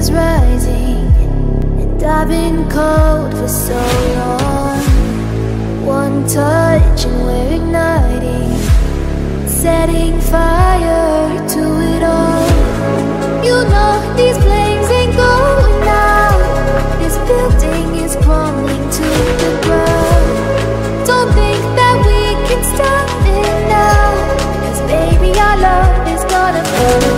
is rising, and I've been cold for so long. One touch and we're igniting, setting fire to it all. You know these flames ain't going out. This building is crumbling to the ground. Don't think that we can stop it now, 'cause baby our love is gonna burn.